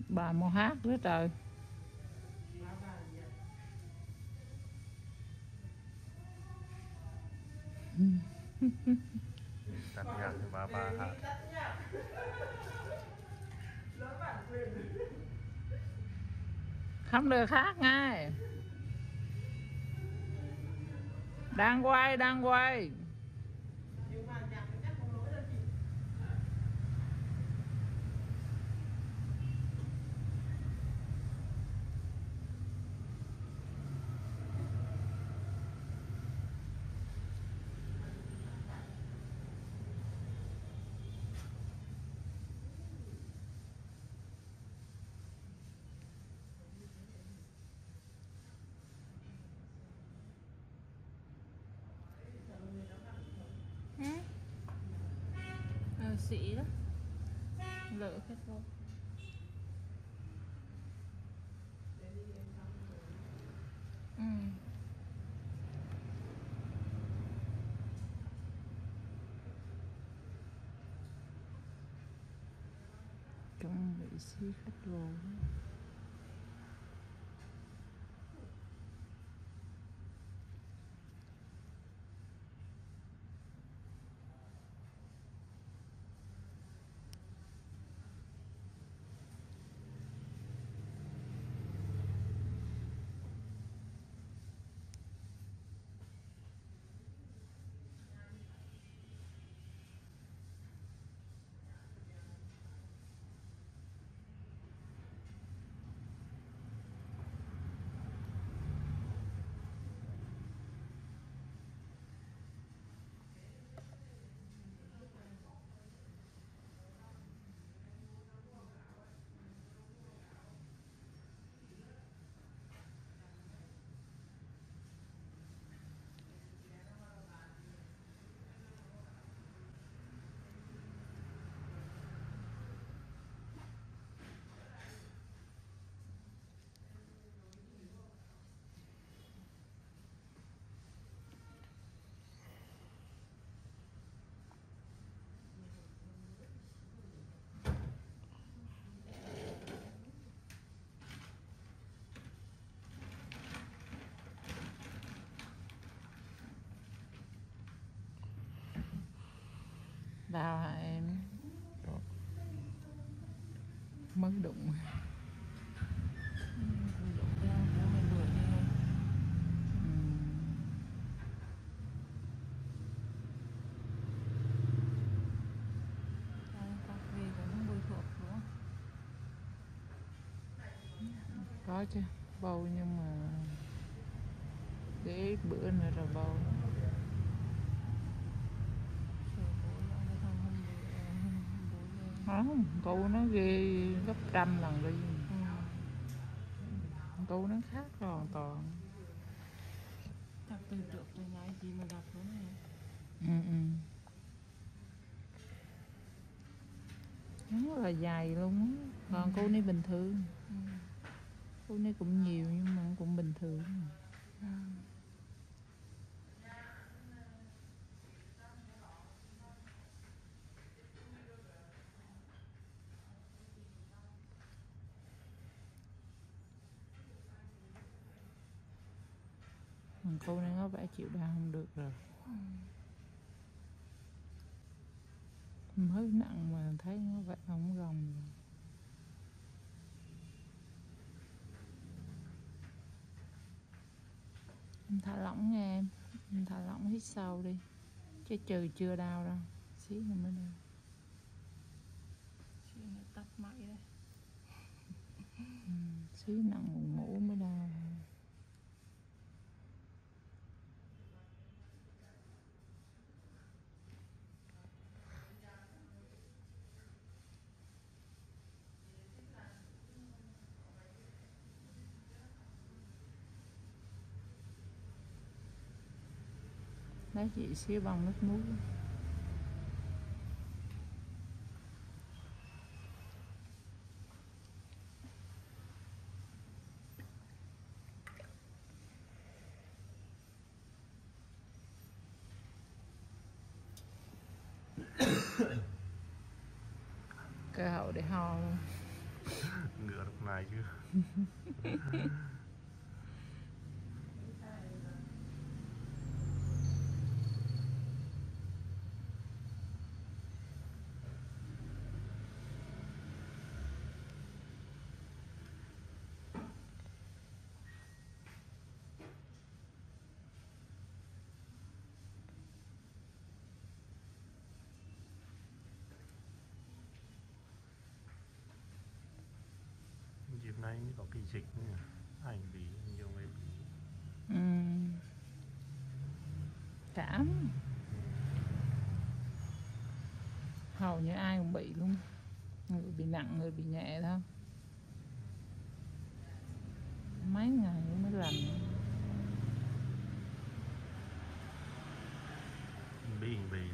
Bà mau hát với trời. Tắt nhạc thì bà hát. Không được hát ngay. Đang quay, đang quay. Nhưng mà nhạc chắc không nổi đâu chị. Sĩ đó. Lỡ cái thôi. Chuẩn bị xí khách vô. Đau hả em? Mới đụng. Có chứ, bầu nhưng mà để bữa nữa rồi bầu. Không, cô nó ghê gấp trăm lần đi. Cô nó khác hoàn toàn. Chắc từ trước tới nay gì mà gặp nó này. Nó rất là dài luôn á. Còn cô này bình thường. Cô này cũng nhiều nhưng mà cũng bình thường. Cô này có vẻ chịu đau không được rồi. Mới nặng mà thấy nó vậy không gồng rồi. Em thả lỏng nha em. Em thả lỏng hít sâu đi. Chứ trừ chưa đau đâu. Xíu nữa mới đau. Xíu nữa tắt máy đây. Xíu nặng buồn ngủ mới đau. Lấy chị xíu bằng nước muối. Cơ hội để ho luôn. Ngựa lúc này chứ. Dịp này có cái dịch nữa. Anh bị nhiều người bị. Cảm hầu như ai cũng bị luôn, người bị nặng người bị nhẹ thôi, mấy ngày mới lành. Bị.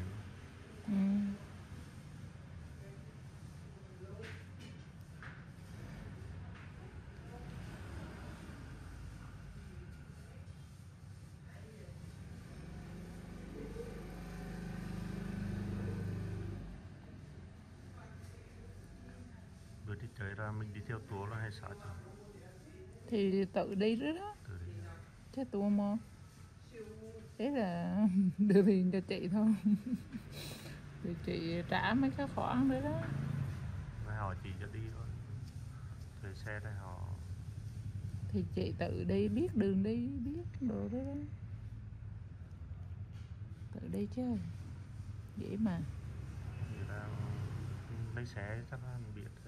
Bữa đi chơi ra mình đi theo tour là hay sao chứ? Thì tự đi đó Từ đi. chứ tour mà thế là đưa tiền cho chị thôi. Thì chị trả mấy cái khoản đấy đó. Rồi họ chỉ cho đi thôi. Thuê xe đây họ. Thì chị tự đi, biết đường đi, biết đồ đó, đó. Tự đi chứ dễ mà. Người ta lấy xe chắc là anh biết.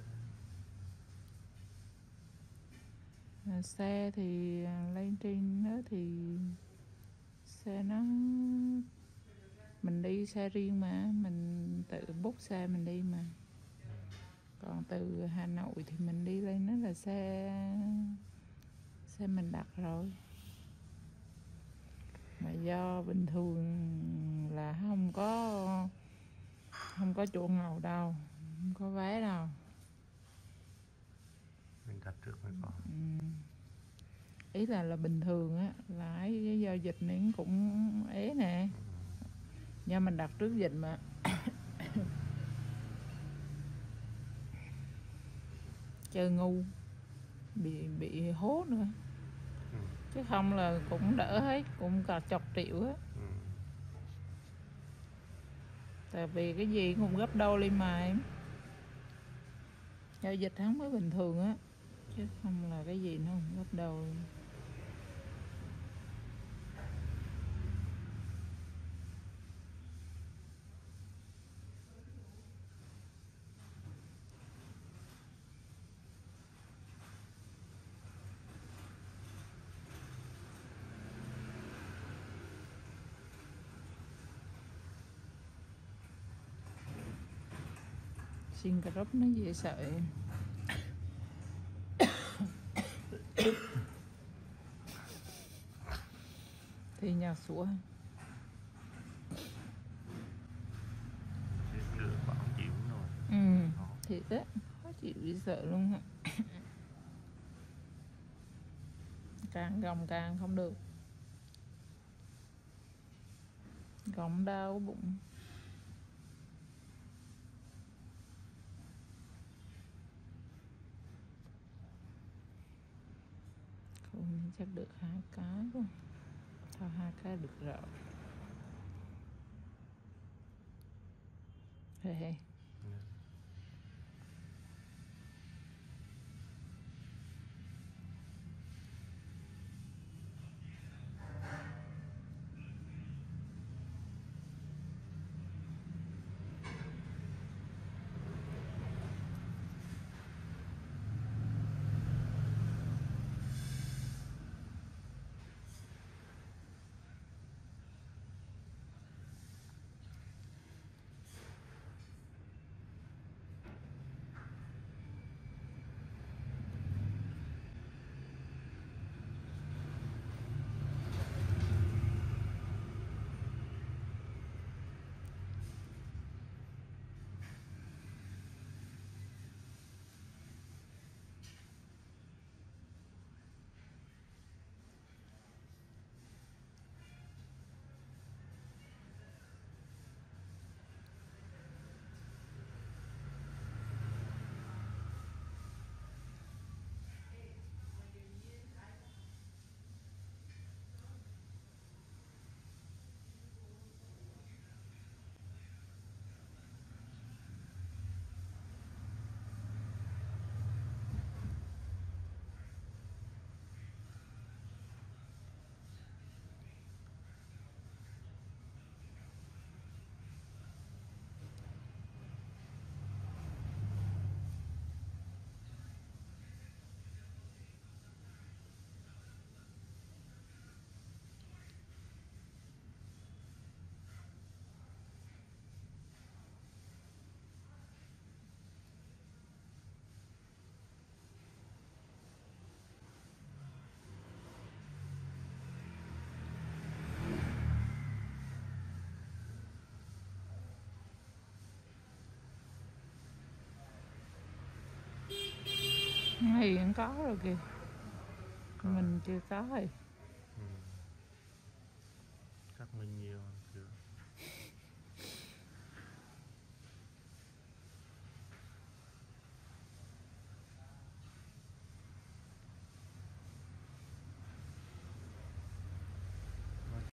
Xe thì lên trên đó thì xe nó, mình đi xe riêng mà, mình tự book xe mình đi mà. Còn từ Hà Nội thì mình đi lên đó là xe mình đặt rồi. Mà do bình thường là không có chỗ ngồi đâu, không có vé đâu. Mình đặt trước mới có. Ý là bình thường á, là ấy do dịch này cũng ế nè, do mình đặt trước dịch mà. Chơi ngu, bị hố nữa, chứ không là cũng đỡ hết, cũng cả chục triệu á. Tại vì cái gì cũng gấp đôi lên mà em, do dịch hắn mới bình thường á, chứ không là cái gì nó cũng gấp đôi. Xin cà rốt nó dễ sợ em. Thì nhà sủa Ngựa bảo không chịu rồi. thiệt á, khó chịu dễ sợ luôn á. Càng gồng càng không được, gồng đau bụng. Không chắc được 2 cái luôn, thôi 2 cái được rồi. Hey. Hiền có rồi kìa, mình chưa có rồi. Chắc mình nhiều chưa.